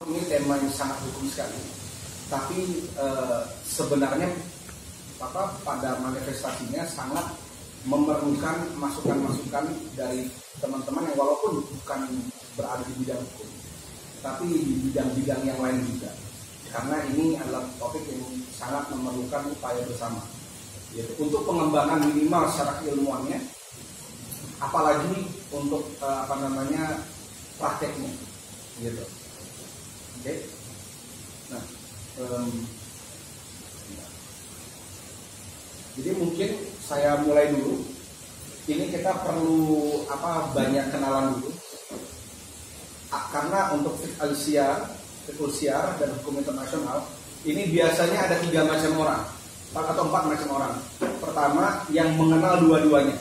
ini tema yang sangat hukum sekali. Tapi sebenarnya pada manifestasinya sangat memerlukan masukan-masukan dari teman-teman yang walaupun bukan berada di bidang hukum, tapi di bidang-bidang yang lain juga. Karena ini adalah topik yang sangat memerlukan upaya bersama, yaitu untuk pengembangan minimal secara keilmuannya, apalagi untuk prakteknya, gitu. Oke. Nah, jadi mungkin saya mulai dulu. Ini kita perlu banyak kenalan dulu. Karena untuk fikul syiar dan hukum internasional ini biasanya ada 3 macam orang atau 4 macam orang. Pertama, yang mengenal dua-duanya.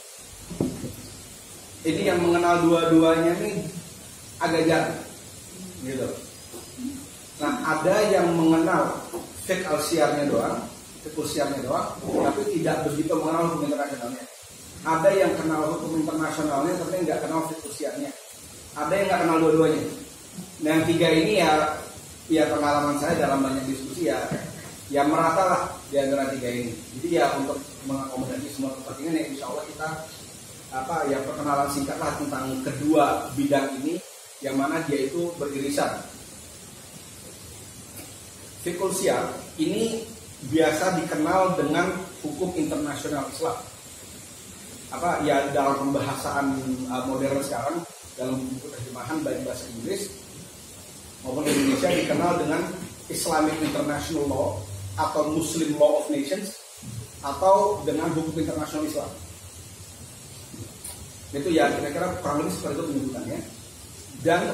Ini yang mengenal dua-duanya ini agak jarang, gitu. Nah, ada yang mengenal fikul syiarnya doang, tapi tidak begitu mengenal hukum internasionalnya. Ada yang kenal hukum internasionalnya tapi nggak kenal fikul syiarnya. Ada yang nggak kenal dua-duanya. Nah, yang 3 ini ya pengalaman saya dalam banyak diskusi ya merata lah di antara 3 ini. Jadi ya untuk mengakomodasi semua kepentingan ya insya Allah kita perkenalan singkat lah tentang kedua bidang ini yang mana dia itu beririsan. Fikul syiar ini biasa dikenal dengan hukum internasional Islam. Dalam pembahasan modern sekarang dalam buku terjemahan baik bahasa Inggris maupun Indonesia dikenal dengan Islamic International Law atau Muslim Law of Nations atau dengan hukum internasional Islam. Itu ya kira-kira kurang lebih seperti itu penyebutannya. Dan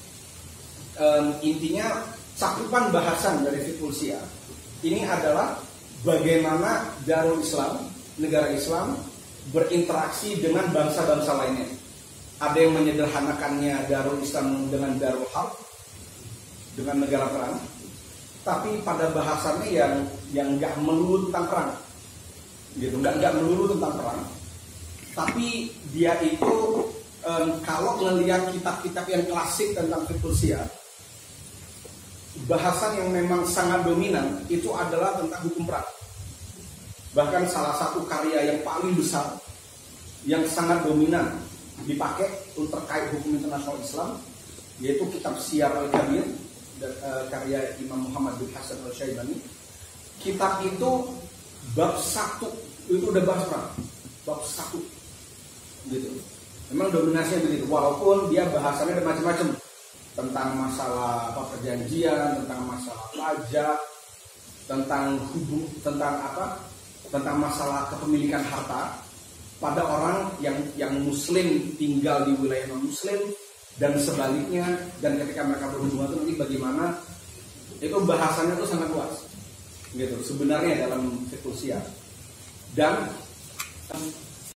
intinya cakupan bahasan dari fikul syiar ini adalah bagaimana Darul Islam, negara Islam berinteraksi dengan bangsa-bangsa lainnya. Ada yang menyederhanakannya Darul Islam dengan Darul Harb, dengan negara perang. Tapi pada bahasannya yang nggak melulu tentang perang, gitu, nggak melulu tentang perang. Tapi dia itu kalau ngelihat kitab-kitab yang klasik tentang fikul syiar, bahasan yang memang sangat dominan itu adalah tentang hukum perang. Bahkan salah satu karya yang paling besar yang sangat dominan dipakai untuk terkait hukum internasional Islam yaitu kitab Syiar Al-Kabir karya Imam Muhammad bin Hasan Al-Syaibani. Kitab itu bab 1 itu udah bahas perang, bab 1 gitu. Memang dominasinya begitu, walaupun dia bahasannya ada macam-macam tentang masalah perjanjian, tentang masalah pajak, tentang tentang masalah kepemilikan harta pada orang yang muslim tinggal di wilayah non muslim dan sebaliknya, dan ketika mereka berhubungan itu nanti bagaimana, itu bahasannya itu sangat luas gitu sebenarnya dalam fikul syiar. Dan